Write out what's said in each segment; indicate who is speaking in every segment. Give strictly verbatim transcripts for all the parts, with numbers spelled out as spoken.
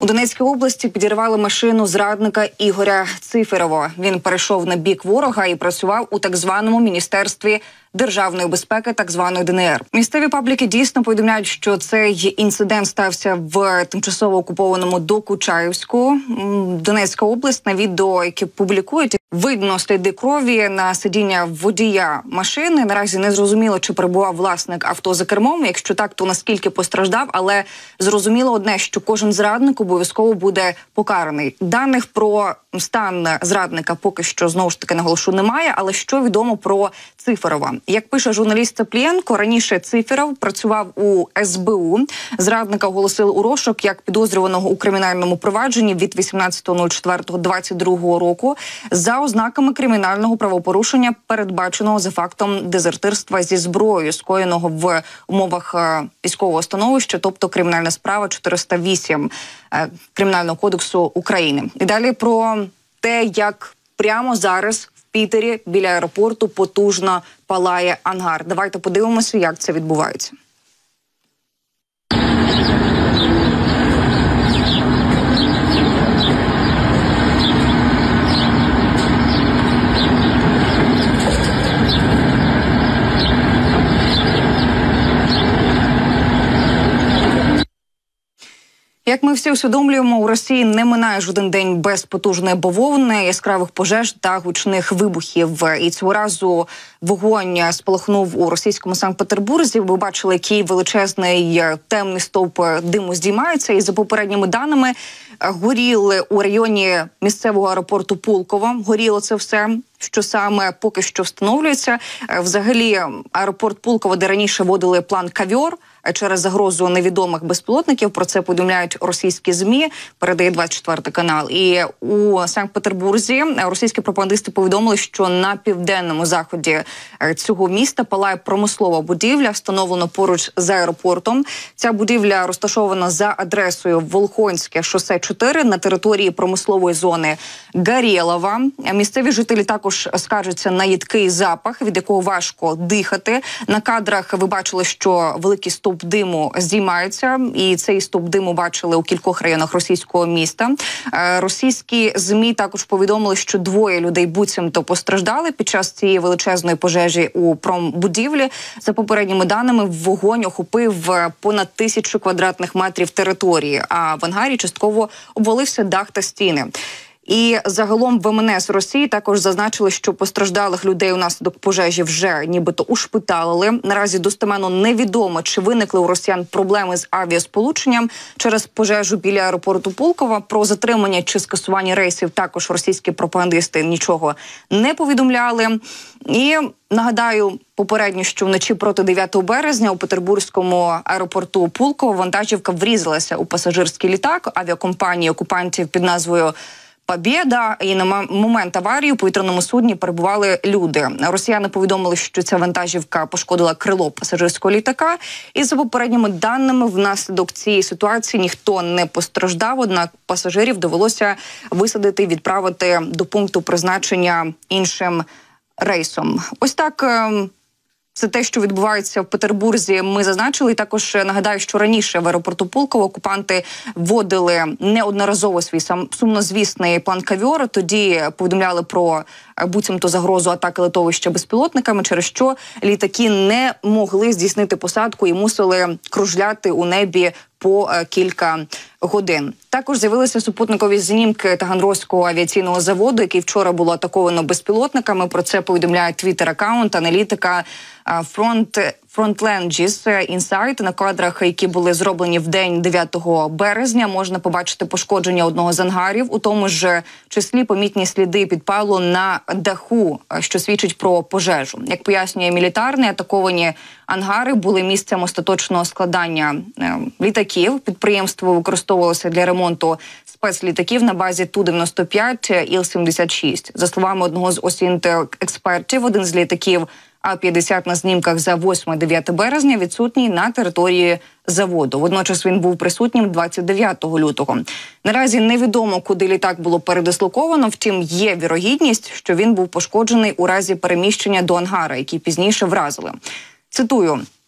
Speaker 1: У Донецькій області підірвали машину зрадника Ігоря Циферова. Він перейшов на бік ворога і працював у так званому Міністерстві державної безпеки, так званої Д Н Р. Місцеві пабліки дійсно повідомляють, що цей інцидент стався в тимчасово окупованому Докучаєвську. Донецька область. На відео, яке публікують, видно сліди крові на сидіння водія машини. Наразі не зрозуміло, чи перебував власник авто за кермом. Якщо так, то наскільки постраждав. Але зрозуміло одне, що кожен зрадник обов'язково буде покараний. Даних про стан зрадника поки що, знову ж таки, наголошу, немає. Але що відомо про Циферова? Як пише журналіст Цаплієнко, раніше Циферов працював у С Б У. Зрадника оголосили у розшук як підозрюваного у кримінальному провадженні від вісімнадцятого четвертого двадцять другого року за ознаками кримінального правопорушення, передбаченого за фактом дезертирства зі зброєю, скоєного в умовах військового становища, тобто кримінальна справа чотириста вісім Кримінального кодексу України. І далі про те, як прямо зараз в Пітері біля аеропорту потужно палає ангар. Давайте подивимося, як це відбувається. Як ми всі усвідомлюємо, у Росії не минає жоден день без потужної бавовни, яскравих пожеж та гучних вибухів. І цього разу вогонь спалахнув у російському Санкт-Петербурзі. Ви бачили, який величезний темний стовп диму здіймається. І за попередніми даними, горіли у районі місцевого аеропорту Пулково. Горіло це все, що саме поки що встановлюється. Взагалі, аеропорт Пулково, де раніше водили план «Кавьор», через загрозу невідомих безпілотників. Про це повідомляють російські ЗМІ, передає двадцять четвертий канал. І у Санкт-Петербурзі російські пропагандисти повідомили, що на південному заході цього міста палає промислова будівля, встановлена поруч з аеропортом. Ця будівля розташована за адресою Волхонське шосе чотири на території промислової зони Горєлова. Місцеві жителі також скаржаться на їдкий запах, від якого важко дихати. На кадрах ви бачили, що великий стовп диму здіймається, і цей стовп диму бачили у кількох районах російського міста. Російські ЗМІ також повідомили, що двоє людей буцімто постраждали під час цієї величезної пожежі у промбудівлі. За попередніми даними, вогонь охопив понад тисячу квадратних метрів території, а в ангарі частково обвалився дах та стіни. І загалом в Ем Ен Ес Росії також зазначили, що постраждалих людей унаслідок пожежі вже нібито ушпиталили. Наразі достеменно невідомо, чи виникли у росіян проблеми з авіасполученням через пожежу біля аеропорту Пулково. Про затримання чи скасування рейсів також російські пропагандисти нічого не повідомляли. І нагадаю попередньо, що вночі проти дев'ятого березня у петербурзькому аеропорту Пулково вантажівка врізалася у пасажирський літак авіакомпанії окупантів під назвою «Побєда», і на момент аварії у повітряному судні перебували люди. Росіяни повідомили, що ця вантажівка пошкодила крило пасажирського літака. І за попередніми даними, внаслідок цієї ситуації ніхто не постраждав, однак пасажирів довелося висадити і відправити до пункту призначення іншим рейсом. Ось так. Це те, що відбувається в Петербурзі, ми зазначили. І також нагадаю, що раніше в аеропорту Пулково окупанти вводили неодноразово свій сам сумнозвісний план «Кавьор». Тоді повідомляли про буцімто загрозу атаки литовища безпілотниками, через що літаки не могли здійснити посадку і мусили кружляти у небі по кілька годин. Також з'явилися супутникові знімки Таганрозького авіаційного заводу, який вчора було атаковано безпілотниками. Про це повідомляє твіттер-аккаунт аналітика Front Frontlands Insight. На кадрах, які були зроблені в день дев'ятого березня, можна побачити пошкодження одного з ангарів. У тому ж числі помітні сліди підпалу на даху, що свідчить про пожежу. Як пояснює мілітарний, атаковані ангари були місцем остаточного складання е, літаків. Підприємство використовувалося для ремонту спецлітаків на базі Ту дев'яносто п'ять Іл сімдесят шість. За словами одного з осінт-експертів, один з літаків А п'ятдесят на знімках за восьме-дев'яте березня відсутній на території заводу. Водночас він був присутнім двадцять дев'ятого лютого. Наразі невідомо, куди літак було передислоковано, втім є вірогідність, що він був пошкоджений у разі переміщення до ангара, який пізніше вразили. Цитую.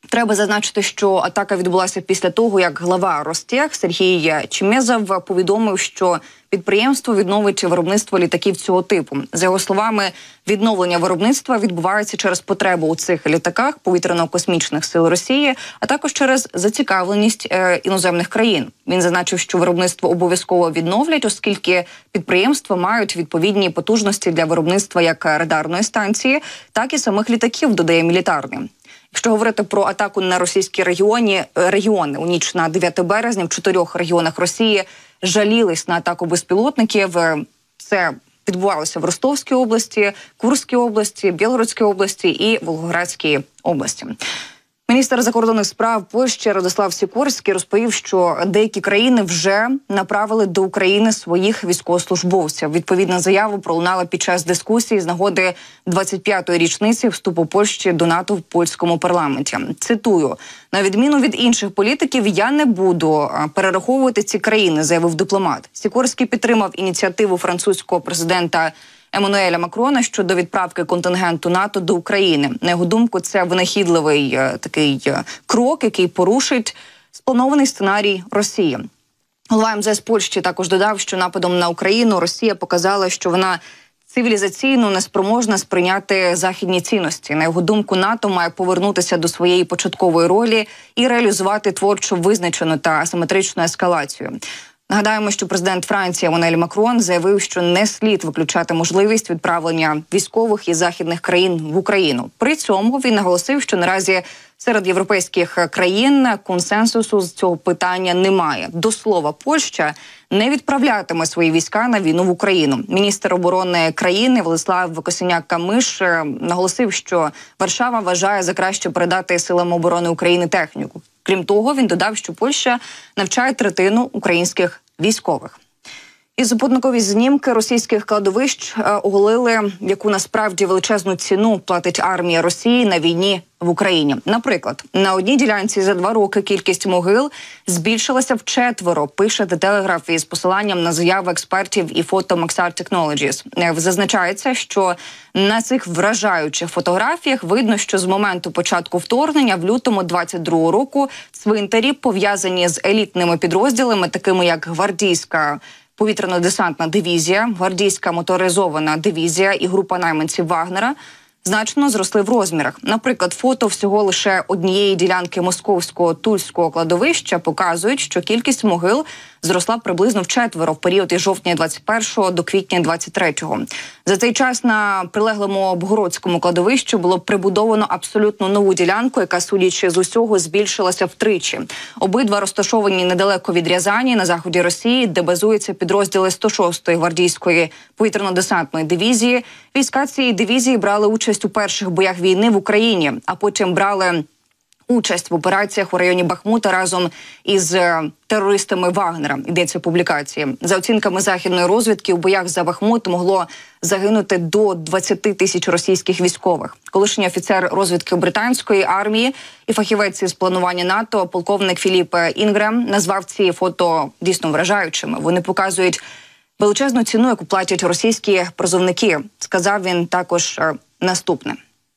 Speaker 1: Треба зазначити, що атака відбулася після того, як глава Ростех Сергій Чемезов повідомив, що підприємство відновить виробництво літаків цього типу. За його словами, відновлення виробництва відбувається через потребу у цих літаках повітряно-космічних сил Росії, а також через зацікавленість е, іноземних країн. Він зазначив, що виробництво обов'язково відновлять, оскільки підприємства мають відповідні потужності для виробництва як радарної станції, так і самих літаків, додає мілітарний. Якщо говорити про атаку на російські регіони, регіони у ніч на дев'яте березня в чотирьох регіонах Росії жалілись на атаку безпілотників. Це відбувалося в Ростовській області, Курській області, Білгородській області і Волгоградській області. Міністр закордонних справ Польщі Радослав Сікорський розповів, що деякі країни вже направили до України своїх військовослужбовців. Відповідна заява пролунала під час дискусії з нагоди двадцять п'ятої річниці вступу Польщі до НАТО в польському парламенті. Цитую: «На відміну від інших політиків, я не буду перераховувати ці країни», заявив дипломат. Сікорський підтримав ініціативу французького президента Еммануеля Макрона щодо відправки контингенту НАТО до України. На його думку, це винахідливий е, такий е, крок, який порушить спланований сценарій Росії. Голова ем зе ес Польщі також додав, що нападом на Україну Росія показала, що вона цивілізаційно неспроможна сприйняти західні цінності. На його думку, НАТО має повернутися до своєї початкової ролі і реалізувати творчо визначену та асиметричну ескалацію. Нагадаємо, що президент Франції Еммануель Макрон заявив, що не слід виключати можливість відправлення військових із західних країн в Україну. При цьому він наголосив, що наразі серед європейських країн консенсусу з цього питання немає. До слова, Польща не відправлятиме свої війська на війну в Україну. Міністр оборони країни Владислав Косиняк-Камиш наголосив, що Варшава вважає за краще передати силам оборони України техніку. Крім того, він додав, що Польща навчає третину українських військових. І супутникові знімки російських кладовищ е, оголили, яку насправді величезну ціну платить армія Росії на війні в Україні. Наприклад, на одній ділянці за два роки кількість могил збільшилася вчетверо, пише The Telegraph із посиланням на заяви експертів і фото Maxar Technologies. Зазначається, що на цих вражаючих фотографіях видно, що з моменту початку вторгнення в лютому двадцять другого року цвинтарі, пов'язані з елітними підрозділами, такими як гвардійська повітряно-десантна дивізія, гвардійська моторизована дивізія і група найманців Вагнера, значно зросли в розмірах. Наприклад, фото всього лише однієї ділянки московського Тульського кладовища показують, що кількість могил зросла приблизно вчетверо в період із жовтня двадцять першого до квітня двадцять третього. За цей час на прилеглому Богородському кладовищі було прибудовано абсолютно нову ділянку, яка, судячи з усього, збільшилася втричі. Обидва розташовані недалеко від Рязані, на заході Росії, де базуються підрозділи сто шостої гвардійської повітряно-десантної дивізії. Війська цієї дивізії брали участь у перших боях війни в Україні, а потім брали участь в операціях у районі Бахмута разом із терористами Вагнера, йдеться в публікації. За оцінками західної розвідки, у боях за Бахмут могло загинути до двадцяти тисяч російських військових. Колишній офіцер розвідки британської армії і фахівець із планування НАТО, полковник Філіп Інгрем, назвав ці фото дійсно вражаючими. Вони показують величезну ціну, яку платять російські призовники. Сказав він також наступне.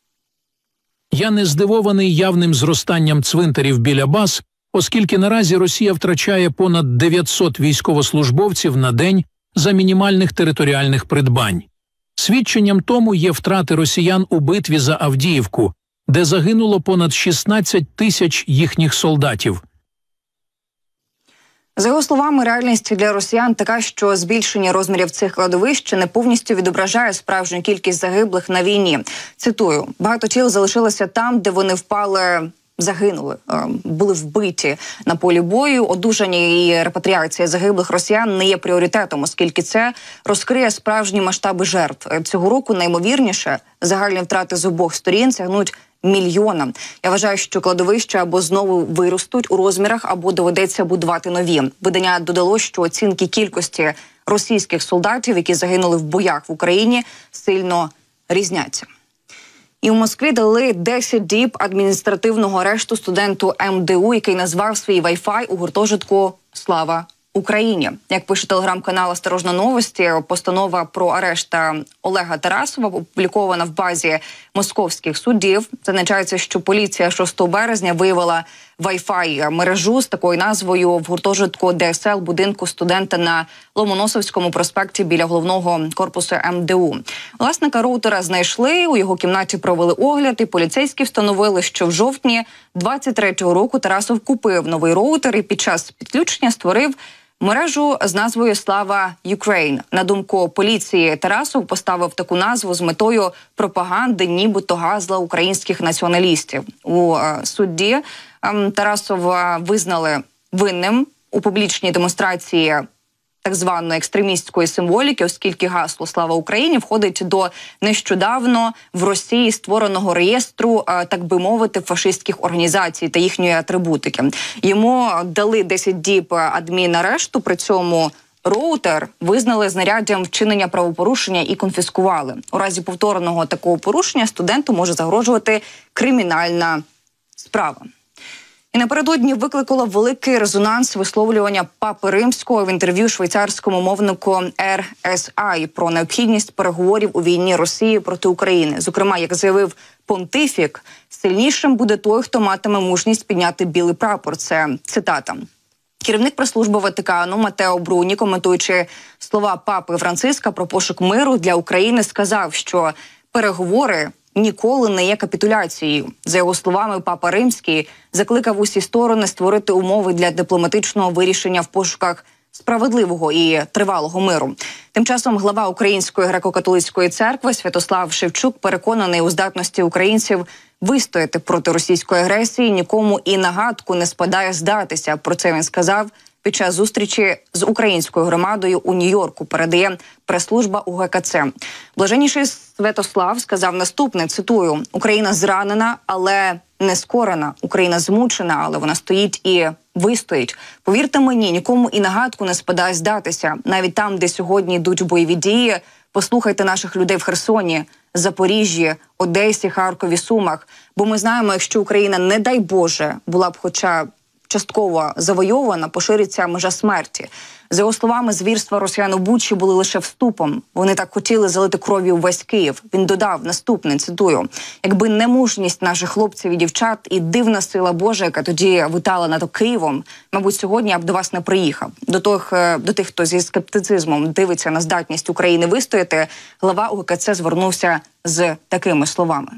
Speaker 2: Я не здивований явним зростанням цвинтарів біля баз, оскільки наразі Росія втрачає понад дев'ятсот військовослужбовців на день за мінімальних територіальних придбань. Свідченням тому є втрати росіян у битві за Авдіївку, де загинуло понад шістнадцять тисяч їхніх солдатів.
Speaker 1: За його словами, реальність для росіян така, що збільшення розмірів цих кладовищ не повністю відображає справжню кількість загиблих на війні. Цитую: «Багато тіл залишилося там, де вони впали, загинули, були вбиті на полі бою. Одужання і репатріація загиблих росіян не є пріоритетом, оскільки це розкриє справжні масштаби жертв. Цього року, наймовірніше, загальні втрати з обох сторін сягнуть мільйона. Я вважаю, що кладовища або знову виростуть у розмірах, або доведеться будувати нові». Видання додало, що оцінки кількості російських солдатів, які загинули в боях в Україні, сильно різняться. І в Москві дали десять діб адміністративного арешту студенту ем де у, який назвав свій вай-фай у гуртожитку «Слава Україні. Як пише телеграм-канал «Осторожно новості», постанова про арешт Олега Тарасова опублікована в базі московських судів. Зазначається, що поліція шостого березня виявила Wi-Fi мережу з такою назвою в гуртожитку Д С Л будинку студента на Ломоносовському проспекті біля головного корпусу М Д У. Власника роутера знайшли, у його кімнаті провели огляд, і поліцейські встановили, що в жовтні двадцять третього року Тарасов купив новий роутер і під час підключення створив мережу з назвою «Слава Ukraine». На думку поліції, Тарасов поставив таку назву з метою пропаганди, нібито гасла українських націоналістів. У е, суді е, Тарасова визнали винним у публічній демонстрації так званої екстремістської символіки, оскільки гасло «Слава Україні» входить до нещодавно в Росії створеного реєстру, так би мовити, фашистських організацій та їхньої атрибутики. Йому дали десять діб адмінарешту, при цьому роутер визнали знаряддям вчинення правопорушення і конфіскували. У разі повторного такого порушення студенту може загрожувати кримінальна справа. І напередодні викликало великий резонанс висловлювання Папи Римського в інтерв'ю швейцарському мовнику Р С А про необхідність переговорів у війні Росії проти України. Зокрема, як заявив понтифік, сильнішим буде той, хто матиме мужність підняти білий прапор. Це цитата. Керівник прес-служби Ватикану Матео Бруні, коментуючи слова Папи Франциска про пошук миру для України, сказав, що переговори ніколи не є капітуляцією. За його словами, Папа Римський закликав усі сторони створити умови для дипломатичного вирішення в пошуках справедливого і тривалого миру. Тим часом глава Української греко-католицької церкви Святослав Шевчук переконаний у здатності українців вистояти проти російської агресії, нікому і на гадку не спадає здатися. Про це він сказав під час зустрічі з українською громадою у Нью-Йорку, передає прес-служба У Ге Ка Це. Блаженніший Святослав сказав наступне, цитую: «Україна зранена, але не скорена. Україна змучена, але вона стоїть і вистоїть. Повірте мені, нікому і на гадку не спадає здатися. Навіть там, де сьогодні йдуть бойові дії, послухайте наших людей в Херсоні, Запоріжжі, Одесі, Харкові, Сумах. Бо ми знаємо, якщо Україна, не дай Боже, була б хоча частково завойована, пошириться межа смерті». За його словами, звірства росіян у Бучі були лише вступом. Вони так хотіли залити кров'ю весь Київ. Він додав наступне, цитую: «Якби не мужність наших хлопців і дівчат і дивна сила Божа, яка тоді витала над Києвом, мабуть, сьогодні я б до вас не приїхав». До тих, до тих, хто зі скептицизмом дивиться на здатність України вистояти, глава У Ге Ка Це звернувся з такими словами.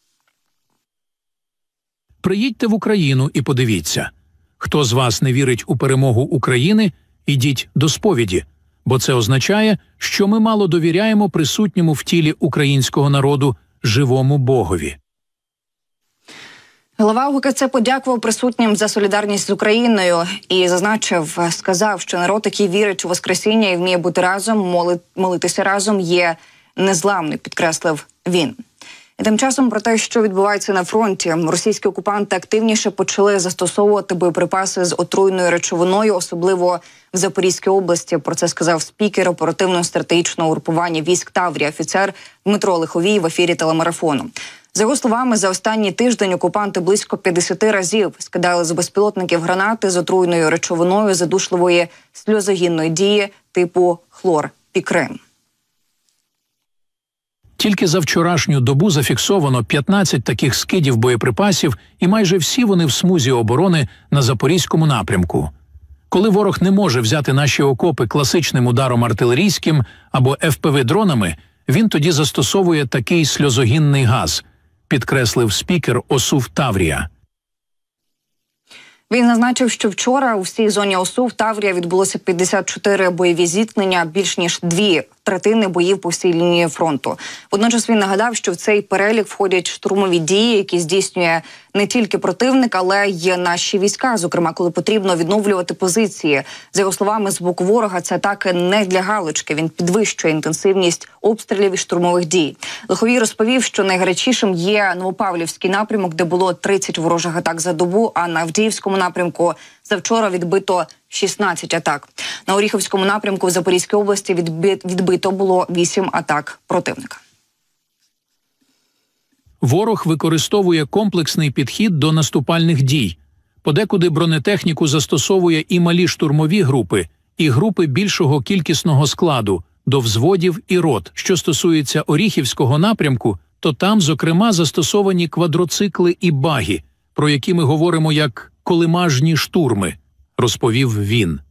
Speaker 2: Приїдьте в Україну і подивіться. Хто з вас не вірить у перемогу України, ідіть до сповіді, бо це означає, що ми мало довіряємо присутньому в тілі українського народу живому Богові.
Speaker 1: Голова У Ге Ка Це подякував присутнім за солідарність з Україною і зазначив, сказав, що народ, який вірить у Воскресіння і вміє бути разом, моли, молитися разом, є незламний, підкреслив він. І тим часом про те, що відбувається на фронті, російські окупанти активніше почали застосовувати боєприпаси з отруйною речовиною, особливо в Запорізькій області. Про це сказав спікер оперативно-стратегічного угрупування військ Таврія, офіцер Дмитро Лиховій в ефірі телемарафону. За його словами, за останній тиждень окупанти близько п'ятдесят разів скидали з безпілотників гранати з отруйною речовиною задушливої сльозогінної дії типу хлорпікрин.
Speaker 2: Тільки за вчорашню добу зафіксовано п'ятнадцять таких скидів боєприпасів, і майже всі вони в смузі оборони на Запорізькому напрямку. Коли ворог не може взяти наші окопи класичним ударом артилерійським або Еф Пе Ве-дронами, він тоді застосовує такий сльозогінний газ, підкреслив спікер О С У В Таврія.
Speaker 1: Він зазначив, що вчора у всій зоні О С У В Таврія відбулося п'ятдесят чотири бойові зіткнення, більш ніж дві третини боїв по всій лінії фронту. Водночас він нагадав, що в цей перелік входять штурмові дії, які здійснює не тільки противник, але й наші війська, зокрема, коли потрібно відновлювати позиції. За його словами, з боку ворога це атаки не для галочки, він підвищує інтенсивність обстрілів і штурмових дій. Лиховій розповів, що найгарячішим є Новопавлівський напрямок, де було тридцять ворожих атак за добу, а на Авдіївському напрямку завчора відбито шістнадцять атак. На Оріхівському напрямку в Запорізькій області відбито було вісім атак противника.
Speaker 2: Ворог використовує комплексний підхід до наступальних дій. Подекуди бронетехніку застосовує і малі штурмові групи, і групи більшого кількісного складу до взводів і рот. Що стосується Оріхівського напрямку, то там, зокрема, застосовані квадроцикли і багі, про які ми говоримо як «колимажні штурми», розповів він.